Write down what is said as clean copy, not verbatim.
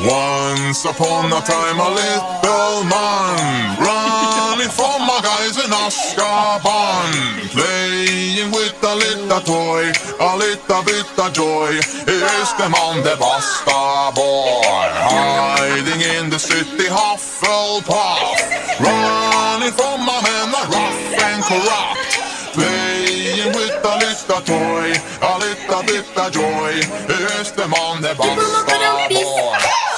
Once upon a time a little man running from my guys in Azkaban, playing with a little toy, a little bit of joy. Here's the man, the Basta boy, hiding in the city Hufflepuff, running from my men are rough and corrupt, playing with a little toy, a little bit of joy. Here's the man, the Basta boy.